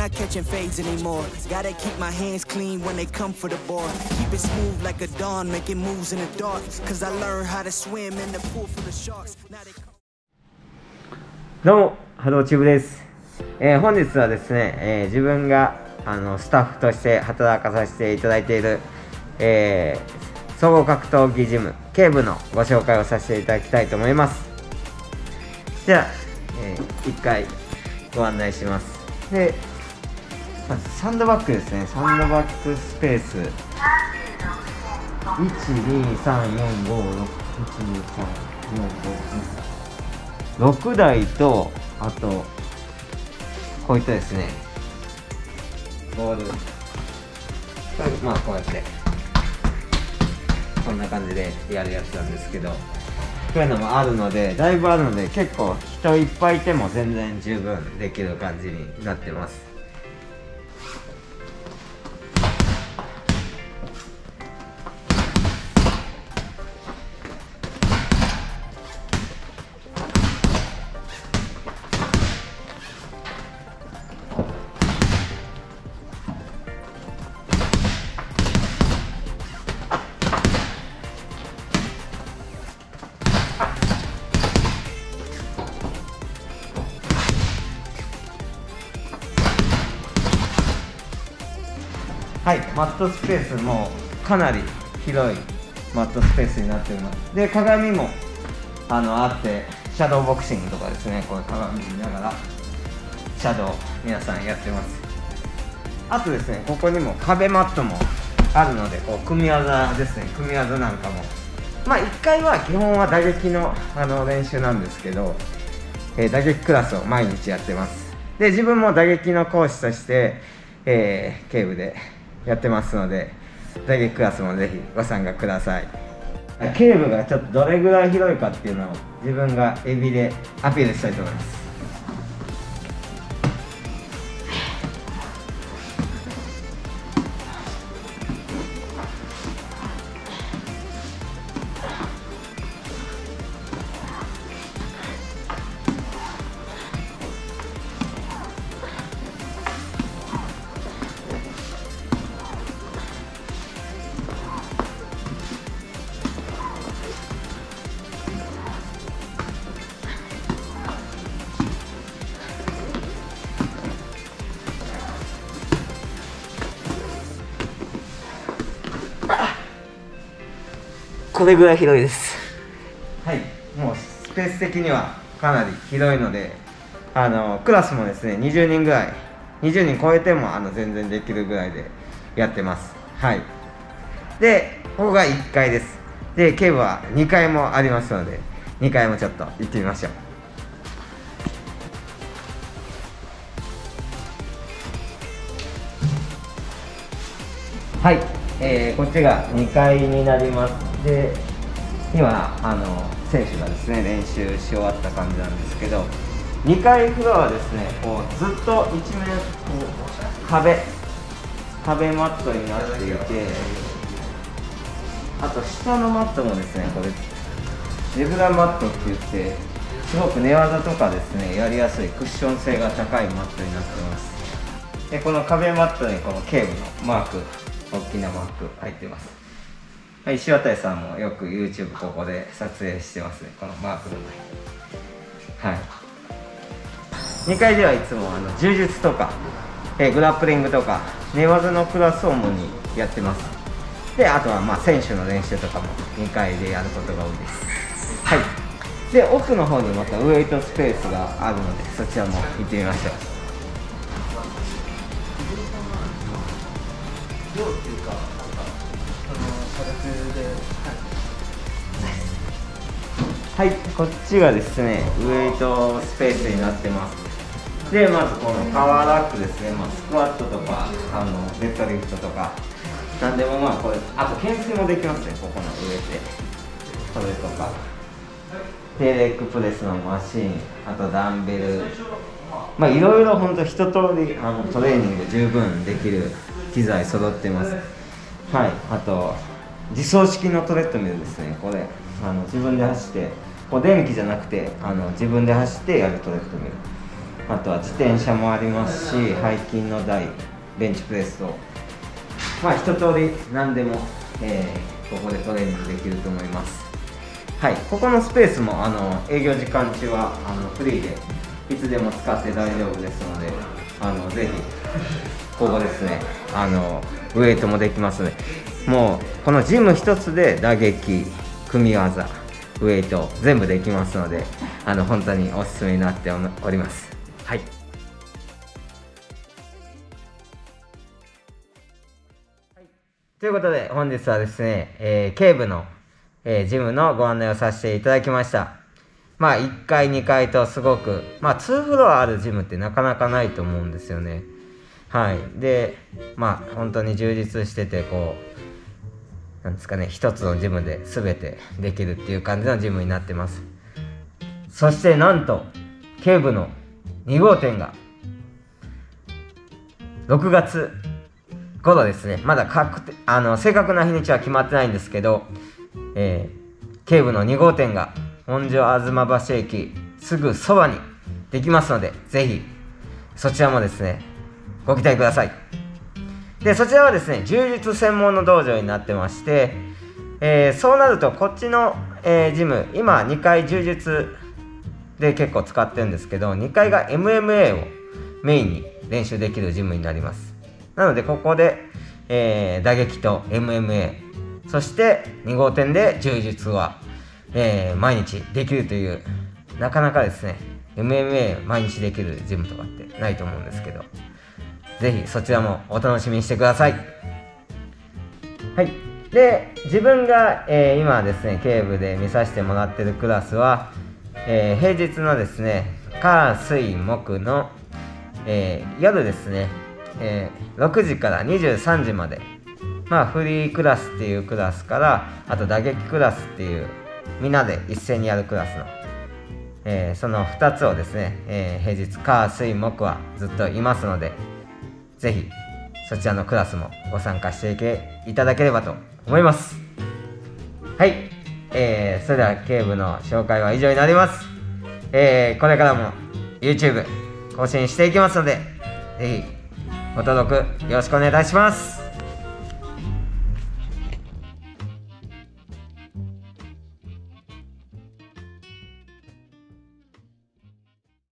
not catching fades anymore. Gotta keep my hands clean when they come for the board. Keep it smooth like a dawn, making moves in the dark. Cause I learned how to swim in the pool full of sharks. Now they come. どうも、ハローチューブです。本日はですね、自分がスタッフとして働かさせていただいている、総合格闘技ジムケーブのご紹介をさせていただきたいと思います。では、1回ご案内します。で、まずサンドバッグですね。サンドバッグスペース 1,2,3,4,5,6,2,3,4,5,6 台と、あとこういったですねボール、まあこうやってこんな感じでやるやつなんですけど、こういうのもあるので、だいぶあるので、結構人いっぱいいても全然十分できる感じになってます。はい、マットスペースもかなり広いマットスペースになっています。で、鏡もあってシャドーボクシングとかですね、こういう鏡見ながらシャドウ皆さんやってます。あとですね、ここにも壁マットもあるので、こう組み技ですね、組み技なんかもまあ1回は基本は打撃の練習なんですけど、打撃クラスを毎日やってます。で、自分も打撃の講師として、ケーブでやってますので、打撃クラスもぜひご参加ください。ケーブがちょっとどれぐらい広いかっていうのを自分がエビでアピールしたいと思います。これぐらい広いです。はい、もうスペース的にはかなり広いので、クラスもですね20人ぐらい、20人超えても全然できるぐらいでやってます。はい。で、ここが1階です。で、ケーブは2階もありますので、2階もちょっと行ってみましょう。はい、こっちが2階になります。で、今選手がですね練習し終わった感じなんですけど、2階フロアはですね、こうずっと一面こう壁マットになっていて、あと下のマットもですね、これレグラーマットって言って、すごく寝技とかですねやりやすいクッション性が高いマットになってます。で、この壁マットにこのケーブのマーク、大きなマーク入ってます。はい、石渡さんもよく YouTube ここで撮影してますね、このマークの前。はい、2階ではいつも柔術とか、グラップリングとか寝技のクラスを主にやってます。で、あとは選手の練習とかも2階でやることが多いです。はい。で、奥の方にまたウエイトスペースがあるので、そちらも行ってみましょう。はい、こっちがですねウエイトスペースになってます。で、まずこのパワーラックですね、スクワットとかデッドリフトとかなんでも、これあと懸垂もできますね。ここの上でこれとかでレッグプレスのマシン、あとダンベル、いろいろ本当一通りトレーニングで十分できる機材揃ってます。はい、あと自走式のトレッドミルですね。これ自分で走って、こう電気じゃなくて自分で走ってやるトレッドミル。 あとは自転車もありますし、背筋の台、ベンチプレスと、まあ一通り何でも、ここでトレーニングできると思います。はい、ここのスペースも営業時間中はフリーでいつでも使って大丈夫ですので、ぜひここですね、ウエイトもできますので、もうこのジム一つで打撃、組み技、ウエイト全部できますので、本当におすすめになっております。はい。ということで本日はですね、ケーブの、ジムのご案内をさせていただきました。まあ1階2階とすごく、まあ2フロアあるジムってなかなかないと思うんですよね。はい。で、まあ本当に充実してて、こうなんですかね、一つのジムで全てできるっていう感じのジムになってます。そしてなんとケーブの2号店が6月頃ですね。まだ正確な日にちは決まってないんですけど、ケーブの2号店が本所吾妻橋駅すぐそばにできますので、ぜひそちらもですねご期待ください。でそちらはですね、柔術専門の道場になってまして、そうなるとこっちの、ジム、今2階柔術で結構使ってるんですけど、2階が MMA をメインに練習できるジムになります。なのでここで、打撃と MMA、 そして2号店で柔術は、毎日できるという、なかなかですね MMA 毎日できるジムとかってないと思うんですけど、ぜひそちらもお楽しみにしてください。はい。で自分が、今ですねケーブで見させてもらってるクラスは、平日のですね火水木の、夜ですね、6時から23時まで、まあフリークラスっていうクラスから、あと打撃クラスっていうみんなで一斉にやるクラスの、その2つをですね、平日火水木はずっといますので、ぜひそちらのクラスもご参加していただければと思います。はい、それではケーブの紹介は以上になります。これからも YouTube 更新していきますので、ぜひご登録よろしくお願いいたします。